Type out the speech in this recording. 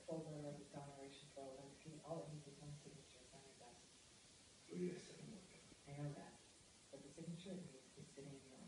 folder like a declaration folder, all it needs is one signature, it's on your desk. Oh, yes, I can work on it. I know that, but the signature is sitting in your